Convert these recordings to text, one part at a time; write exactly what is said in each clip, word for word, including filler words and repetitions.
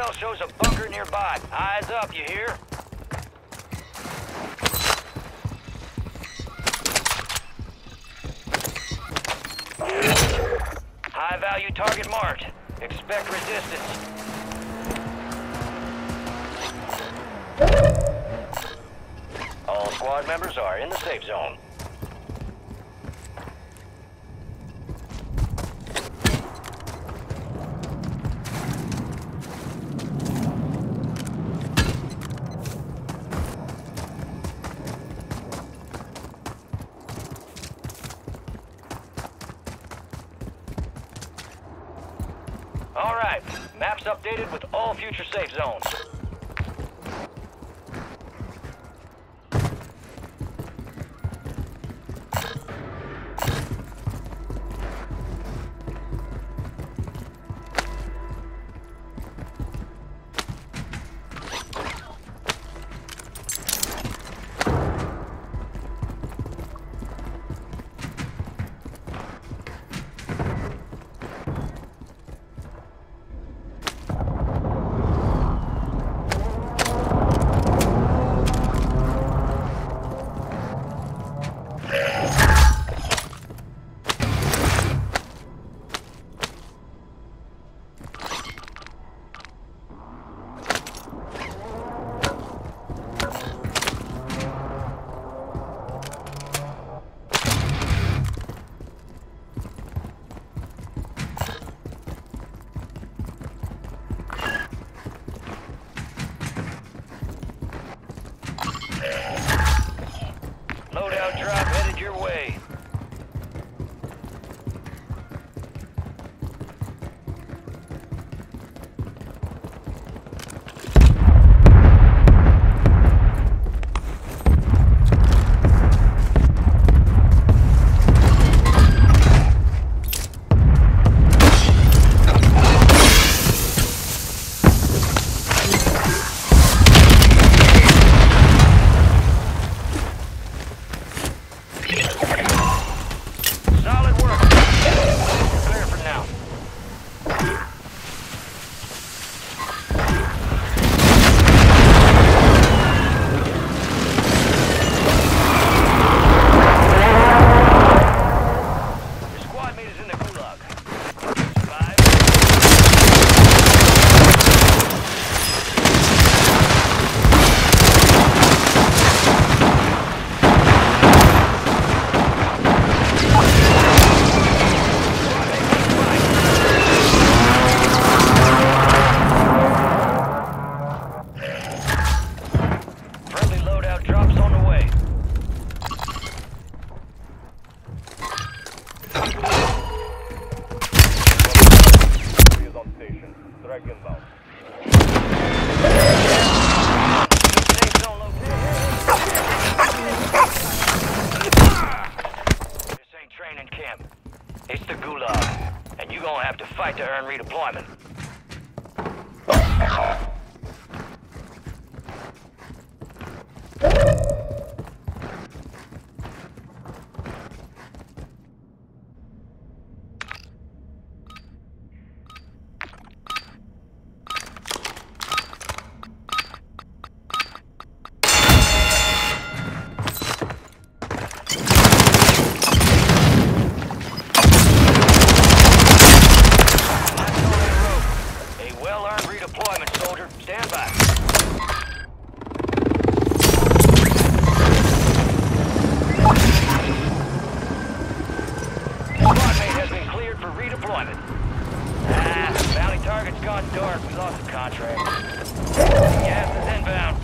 intel shows a bunker nearby. Eyes up, you hear? High-value target marked. Expect resistance. All squad members are in the safe zone. All right, maps updated with all future safe zones. Loadout drop headed your way. Solid work. Clear for now. Your squad mate is in the gulag. Survive. Friendly loadout drops on the way. Is on station. Strike inbound. Safe zone located. This ain't training camp. It's the gulag. And you gonna have to fight to earn redeployment. A well-earned redeployment, soldier. Stand by. Squad mate has been cleared for redeployment. Ah, bounty target's gone dark. We lost the contract. Gas is inbound.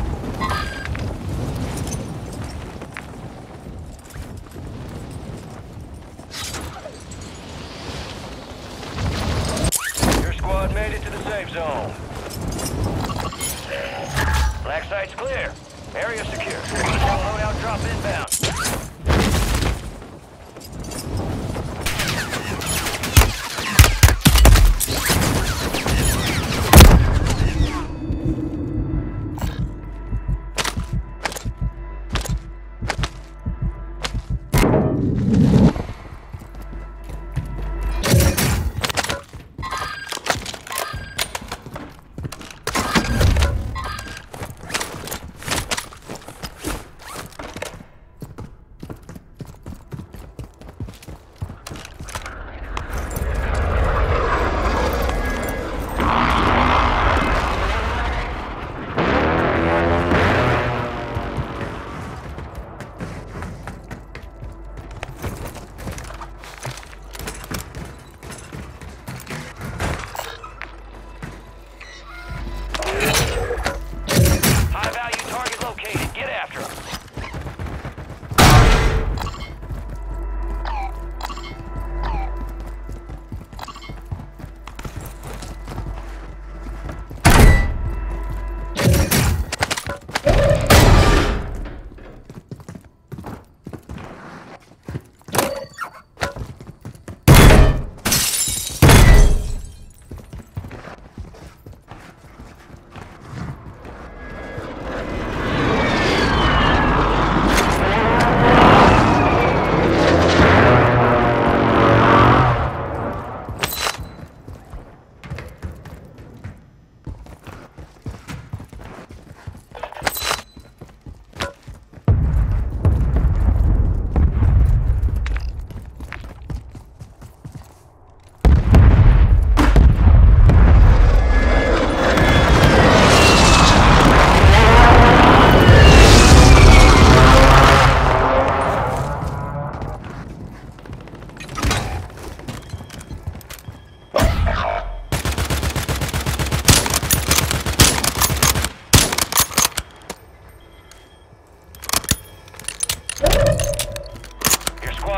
Your squad made it to the safe zone. Black site's clear. Area secure. Loadout drop inbound.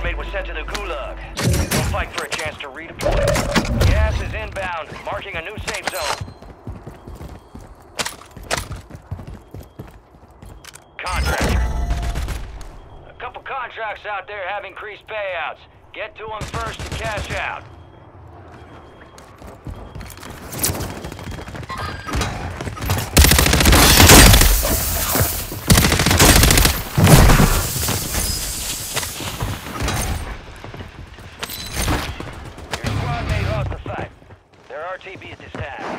squad mate was sent to the gulag. They'll fight for a chance to redeploy. Gas is inbound, marking a new safe zone. Contractor. A couple contracts out there have increased payouts. Get to them first to cash out. Your squad mate lost the fight. They're R T B at this time.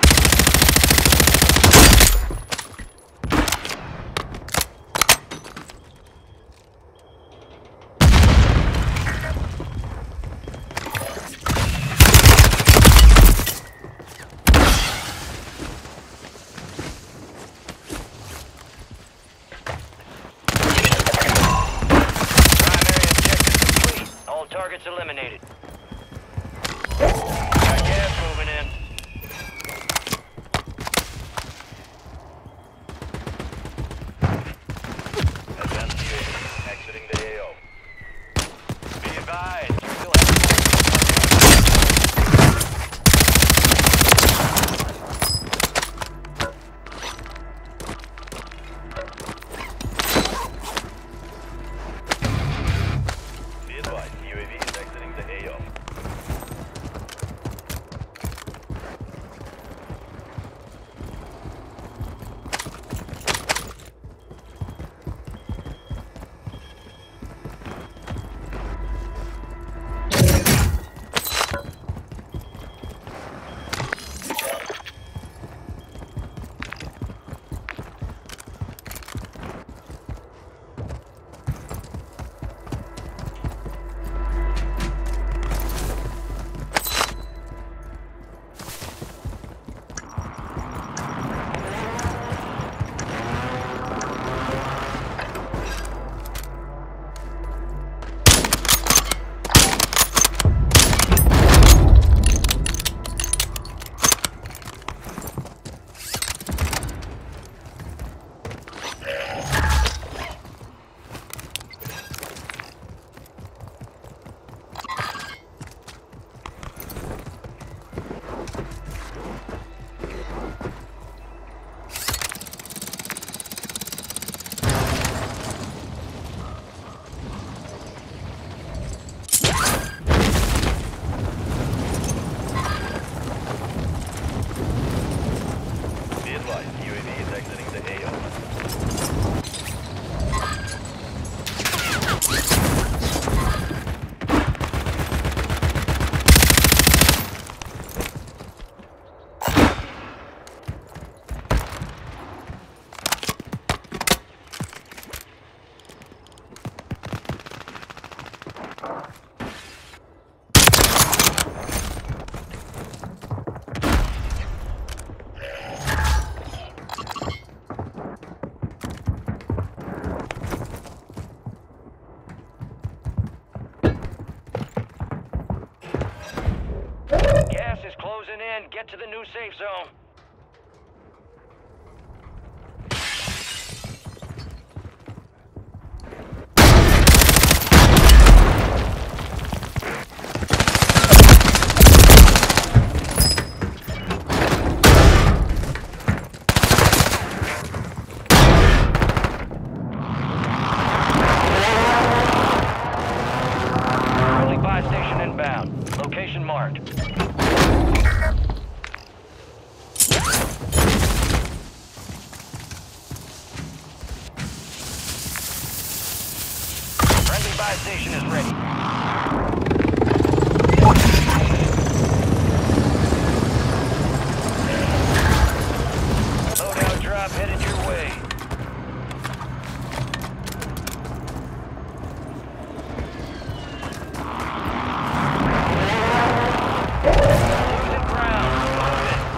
Targets eliminated. Got gas moving in. Advanced U A V exiting the A O. Be advised, you still Be advised. U A V is exiting the A O. Gas is closing in. Get to the new safe zone. Friendly buy station inbound. Location marked. Friendly buy station is ready. Loadout drop headed your way. Losing ground.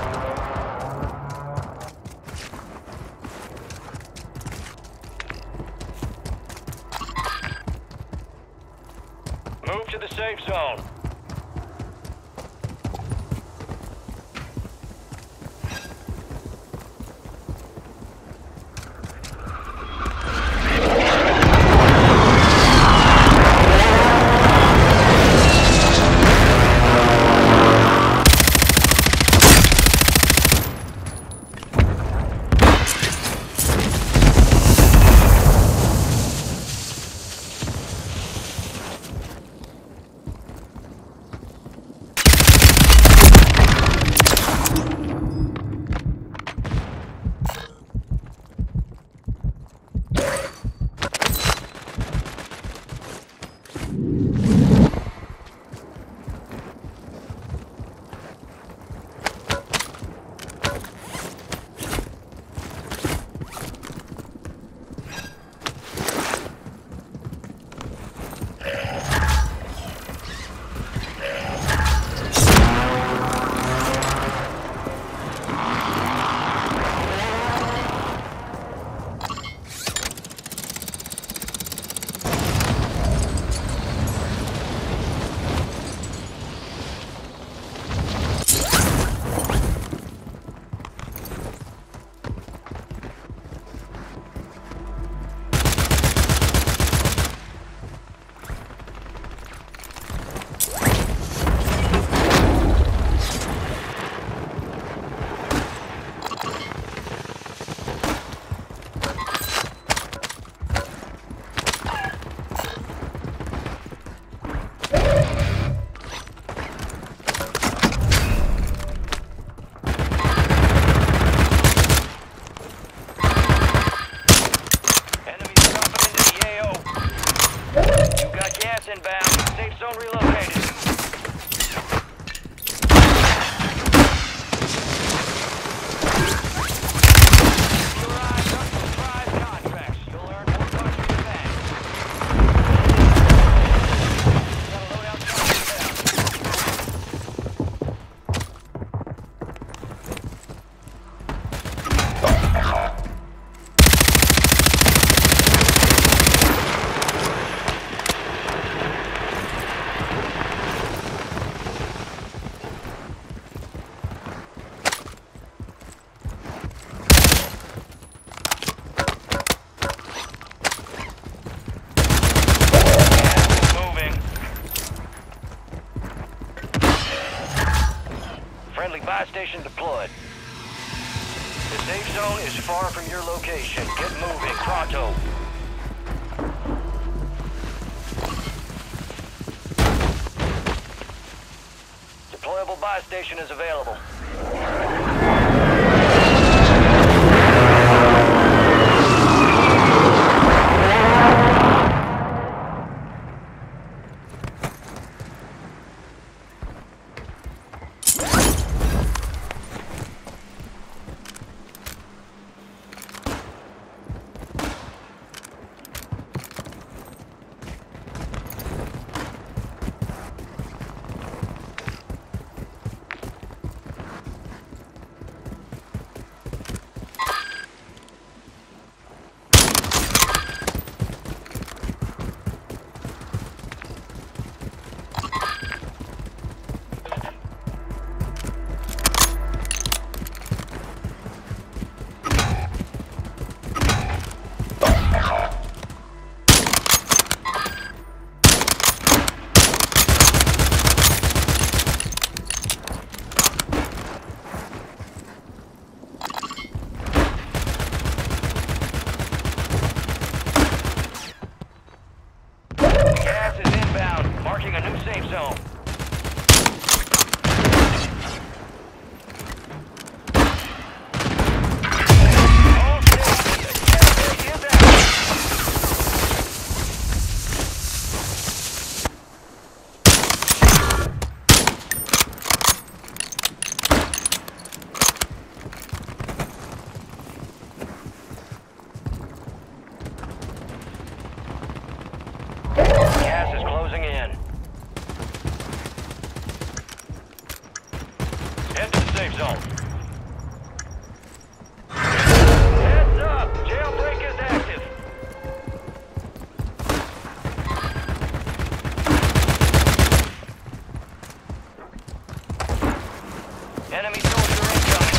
Move it. Move to the safe zone. Gas inbound. Safe zone relocated. Your eyes on some prize contracts. You'll earn more bucks for your bag. Got a loadout coming inbound. Friendly buy station deployed. The safe zone is far from your location. Get moving, pronto. Deployable buy station is available. Marking a new safe zone. All stations, the gas is active. Gas is closing in. Head to the safe zone. Heads up! Jailbreak is active. Enemy soldier incoming.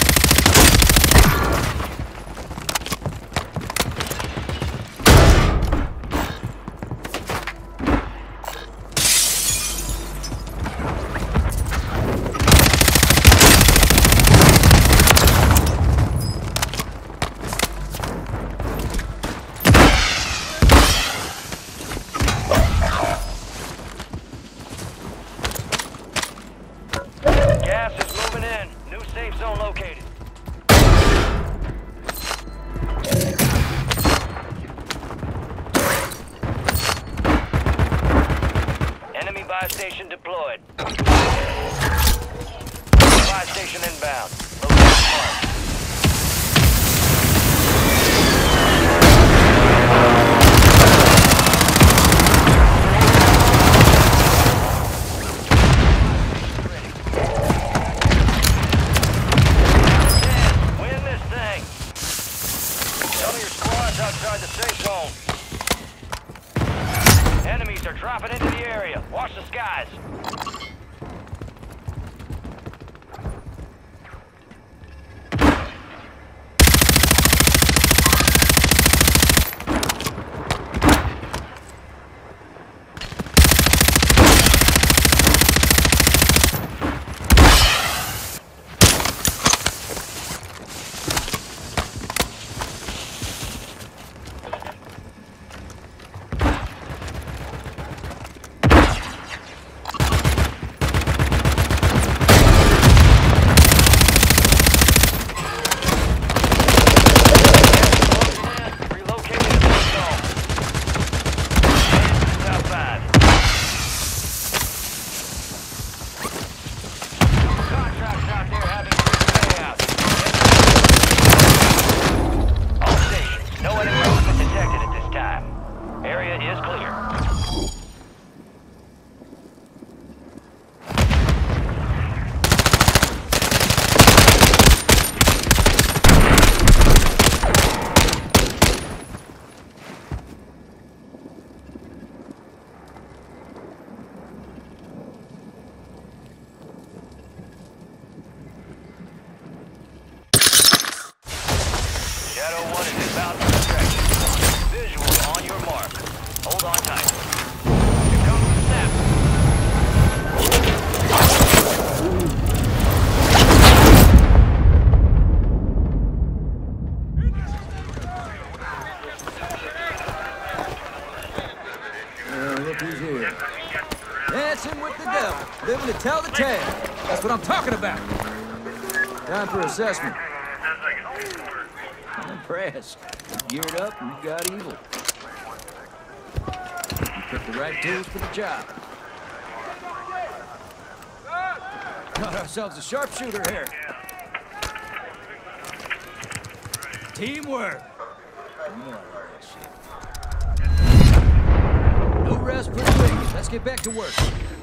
Gas is moving in. New safe zone located. Enemy buy station deployed. Buy station inbound. Location marked. Outside the safe zone. Enemies are dropping into the area. Watch the skies. look who's here. Dancing with the devil, living to tell the tale. That's what I'm talking about. Time for assessment. I'm impressed. You geared up and you got evil. You picked the right tools for the job. Got ourselves a sharpshooter here. Teamwork. More of that shit. No rest for the wicked. Let's get back to work.